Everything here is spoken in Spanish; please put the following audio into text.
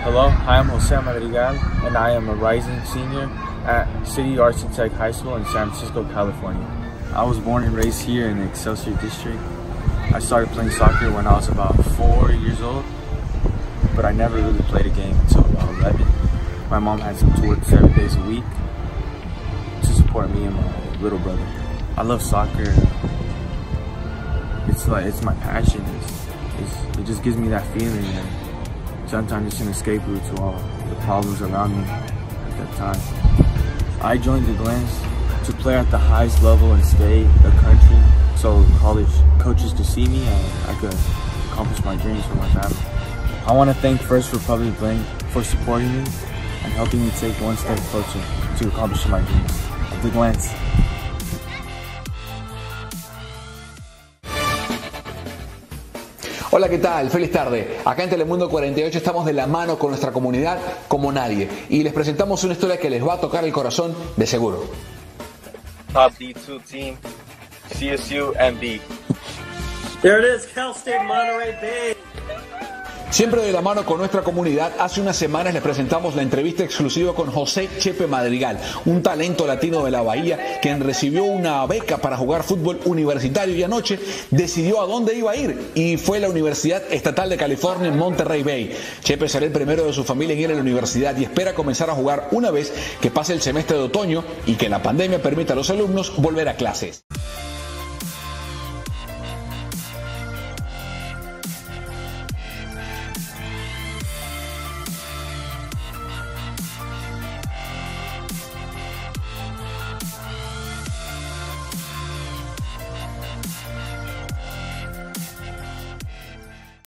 Hello, hi, I'm Jose Madrigal, and I am a rising senior at City Arts and Tech High School in San Francisco, California. I was born and raised here in the Excelsior District. I started playing soccer when I was about 4 years old, but I never really played a game until about 11. My mom had to work 7 days a week to support me and my little brother. I love soccer. It's my passion. It just gives me that feeling, and sometimes it's an escape route to all the problems around me at that time. I joined the Glens to play at the highest level and stay the country, so college coaches could see me and I could accomplish my dreams for my family. I want to thank First Republic Bank for supporting me and helping me take one step closer to accomplishing my dreams. The Glens. Hola, ¿qué tal? Feliz tarde. Acá en Telemundo 48 estamos de la mano con nuestra comunidad como nadie y les presentamos una historia que les va a tocar el corazón de seguro. Top D2 team, CSU MB. There it is, Cal State Monterey Bay. Siempre de la mano con nuestra comunidad, hace unas semanas les presentamos la entrevista exclusiva con José Chepe Madrigal, un talento latino de la Bahía, quien recibió una beca para jugar fútbol universitario y anoche decidió a dónde iba a ir y fue la Universidad Estatal de California en Monterey Bay. Chepe será el primero de su familia en ir a la universidad y espera comenzar a jugar una vez que pase el semestre de otoño y que la pandemia permita a los alumnos volver a clases.